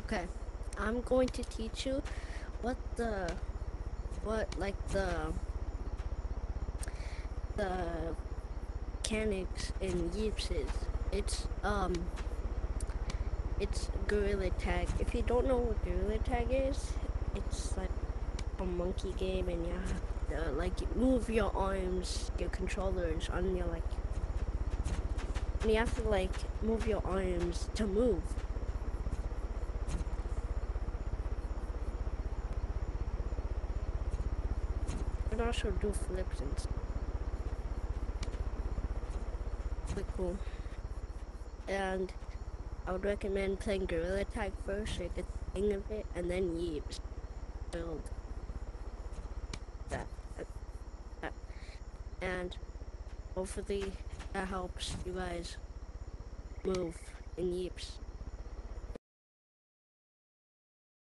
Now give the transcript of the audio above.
Okay, I'm going to teach you what the what like the mechanics in yeeps is. It's gorilla tag. If you don't know what gorilla tag is, it's like a monkey game, and you have to like move your arms, your controllers on your and you have to like move your arms to move. And also do flips and stuff. Really cool. And I would recommend playing gorilla tag first so you get the hang of it, and then yeeps. Build that, that, that. And hopefully that helps you guys move in yeeps.